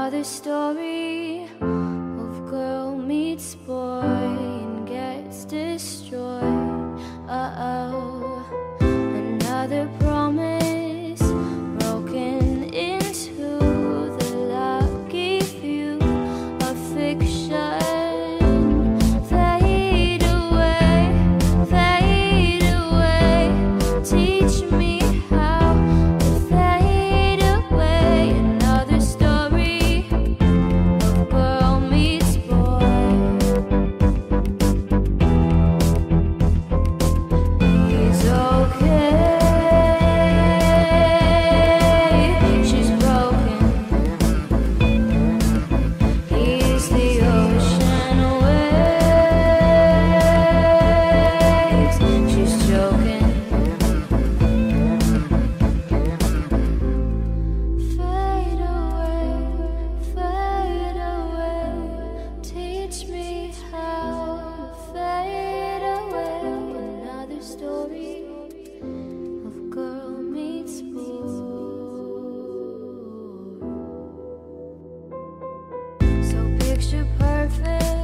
Another story of girl meets boy and gets destroyed. Another promise broken into the lucky few of fiction. Fade away, teach me how to fade away. Another story of girl meets boy. He's okay, she's broken. He's the ocean waves, she's joking. Fade away, teach me how to fade away. Another story of girl meets boy. So picture perfect